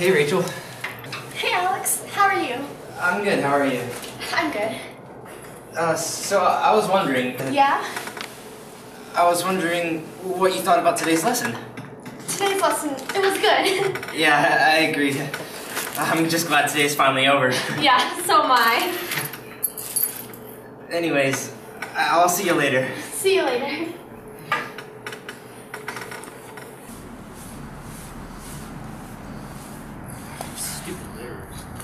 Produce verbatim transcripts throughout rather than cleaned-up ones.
Hey, Rachel. Hey, Alex. How are you? I'm good. How are you? I'm good. Uh, so I was wondering... Yeah? I was wondering what you thought about today's lesson. Today's lesson, it was good. Yeah, I, I agree. I'm just glad today's finally over. Yeah, so am I. Anyways, I'll see you later. See you later. Stupid lyrics.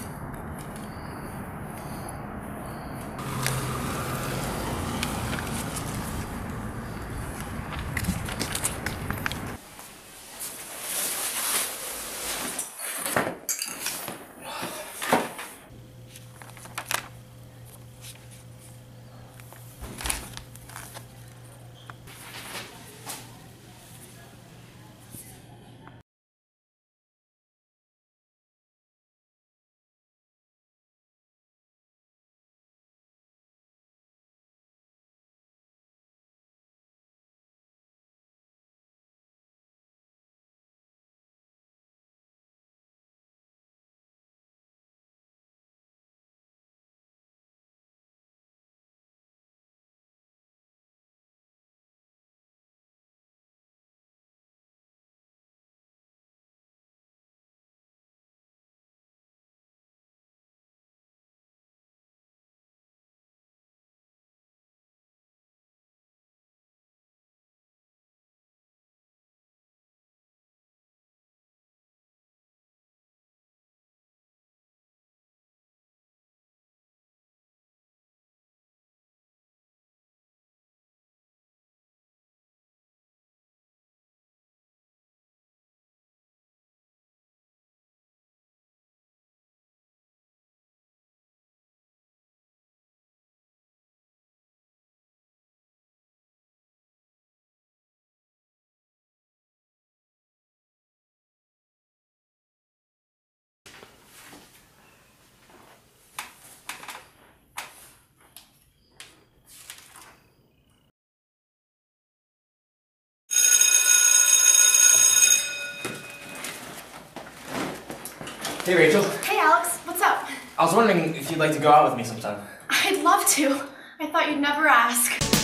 Hey, Rachel. Hey, Alex. What's up? I was wondering if you'd like to go out with me sometime. I'd love to. I thought you'd never ask.